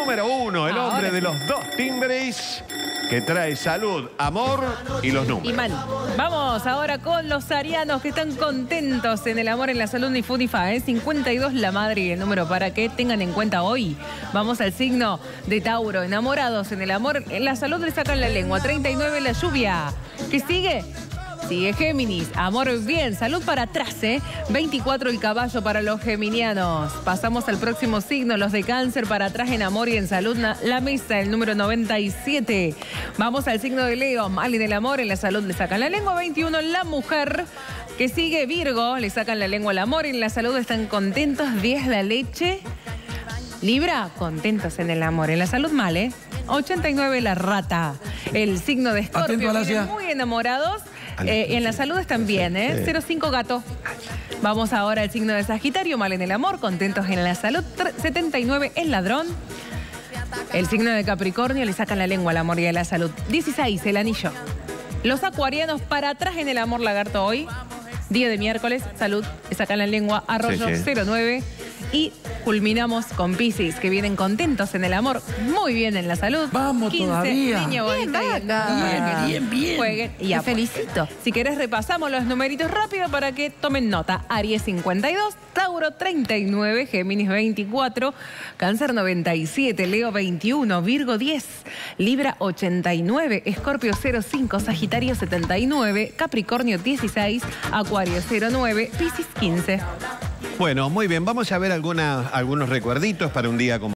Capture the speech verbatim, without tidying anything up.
número uno, el Ahora hombre de sí. los dos timbres, que trae salud, amor y los números. Imán. Vamos ahora con los arianos que están contentos en el amor, en la salud ni fu ni fa, ¿eh? cincuenta y dos la madre y el número para que tengan en cuenta hoy. Vamos al signo de Tauro. Enamorados en el amor, en la salud le sacan la lengua. treinta y nueve la lluvia. ¿Qué sigue? Sigue Géminis, amor bien, salud para atrás, ¿eh? veinticuatro el caballo para los geminianos. Pasamos al próximo signo, los de Cáncer, para atrás en amor y en salud, la mesa, el número noventa y siete. Vamos al signo de Leo, mal en el amor, en la salud le sacan la lengua, veintiuno la mujer. Que sigue Virgo, le sacan la lengua al amor, en la salud están contentos, diez la leche. Libra, contentos en el amor, en la salud mal, ¿eh? ochenta y nueve la rata. El signo de Escorpio, vienen muy enamorados. Eh, en la salud están bien, ¿eh? cero cinco gato. Vamos ahora al signo de Sagitario, mal en el amor, contentos en la salud. setenta y nueve el ladrón. El signo de Capricornio le sacan la lengua al amor y a la salud. dieciséis el anillo. Los acuarianos para atrás en el amor, lagarto hoy. Día de miércoles, salud, le sacan la lengua, arroyo, sí, sí. cero nueve. Y culminamos con Piscis, que vienen contentos en el amor, muy bien en la salud. Vamos quince, todavía. Niña bonita y el- Bien, bien, bien. Jueguen y Te apuesten. felicito. Si querés repasamos los numeritos rápido para que tomen nota. Aries cincuenta y dos, Tauro treinta y nueve, Géminis veinticuatro, Cáncer noventa y siete, Leo veintiuno, Virgo diez, Libra ochenta y nueve, Escorpio cero cinco, Sagitario setenta y nueve, Capricornio dieciséis, Acuario cero nueve, Piscis quince. Bueno, muy bien, vamos a ver alguna, algunos recuerditos para un día como